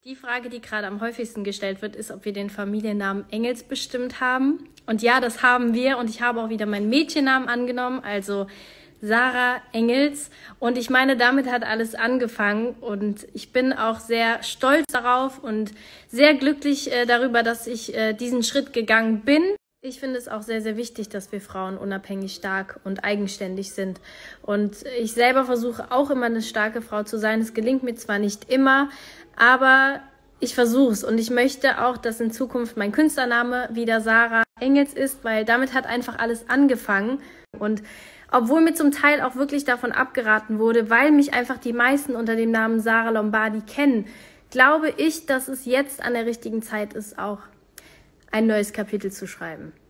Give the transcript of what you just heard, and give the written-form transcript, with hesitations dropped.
Die Frage, die gerade am häufigsten gestellt wird, ist, ob wir den Familiennamen Engels bestimmt haben. Und ja, das haben wir. Und ich habe auch wieder meinen Mädchennamen angenommen, also Sarah Engels. Und ich meine, damit hat alles angefangen. Und ich bin auch sehr stolz darauf und sehr glücklich darüber, dass ich diesen Schritt gegangen bin. Ich finde es auch sehr, sehr wichtig, dass wir Frauen unabhängig, stark und eigenständig sind. Und ich selber versuche auch immer eine starke Frau zu sein. Es gelingt mir zwar nicht immer, aber ich versuche es. Und ich möchte auch, dass in Zukunft mein Künstlername wieder Sarah Engels ist, weil damit hat einfach alles angefangen. Und obwohl mir zum Teil auch wirklich davon abgeraten wurde, weil mich einfach die meisten unter dem Namen Sarah Lombardi kennen, glaube ich, dass es jetzt an der richtigen Zeit ist, auch ein neues Kapitel zu schreiben.